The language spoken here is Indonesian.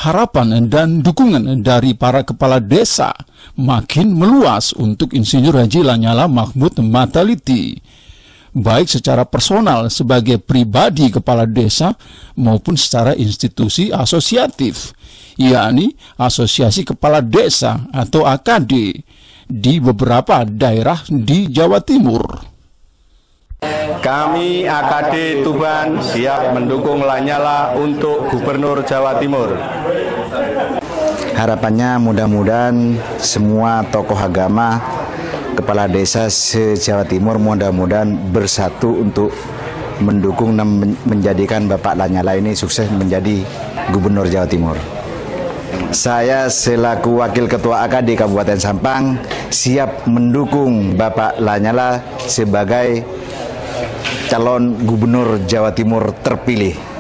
harapan dan dukungan dari para kepala desa makin meluas untuk Insinyur Haji Lanyala Mahmud Mataliti, baik secara personal sebagai pribadi kepala desa maupun secara institusi asosiatif, yakni Asosiasi Kepala Desa atau AKD di beberapa daerah di Jawa Timur. Kami AKD Tuban siap mendukung Lanyala untuk Gubernur Jawa Timur. Harapannya mudah-mudahan semua tokoh agama, kepala desa se-Jawa Timur mudah-mudahan bersatu untuk mendukung dan menjadikan Bapak Lanyala ini sukses menjadi Gubernur Jawa Timur. Saya selaku Wakil Ketua AKD Kabupaten Sampang siap mendukung Bapak Lanyala sebagai calon Gubernur Jawa Timur terpilih.